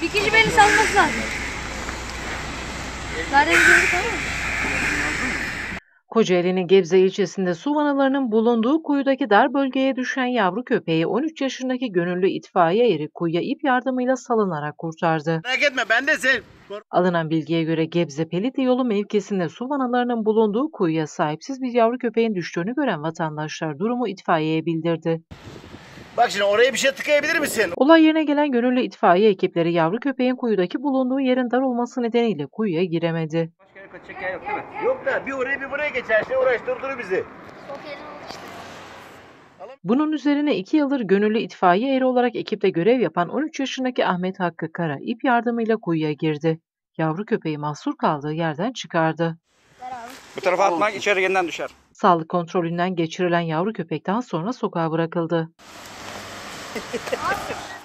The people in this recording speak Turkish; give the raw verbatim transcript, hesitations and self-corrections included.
İkinci beni salması lazım. Nereden gidiyordu tamam mı? Kocaeli'nin Gebze ilçesinde su vanalarının bulunduğu kuyudaki dar bölgeye düşen yavru köpeği on üç yaşındaki gönüllü itfaiye eri kuyuya ip yardımıyla salınarak kurtardı. Merak etme ben de sen. Alınan bilgiye göre Gebze Peliti yolu mevkisinde su vanalarının bulunduğu kuyuya sahipsiz bir yavru köpeğin düştüğünü gören vatandaşlar durumu itfaiyeye bildirdi. Bak şimdi oraya bir şey tıkayabilir misin? Olay yerine gelen gönüllü itfaiye ekipleri yavru köpeğin kuyudaki bulunduğu yerin dar olması nedeniyle kuyuya giremedi. Başka yere kaçacak yer yok değil mi? Yok da bir oraya bir buraya geçer. Şey uğraştırır bizi. Çok yerin oldu işte. Bunun üzerine iki yıldır gönüllü itfaiye eri olarak ekipte görev yapan on üç yaşındaki Ahmet Hakkı Kara ip yardımıyla kuyuya girdi. Yavru köpeği mahsur kaldığı yerden çıkardı. Ver abi. Bu tarafa atmak içeri yeniden düşer. Sağlık kontrolünden geçirilen yavru köpek daha sonra sokağa bırakıldı. Abi.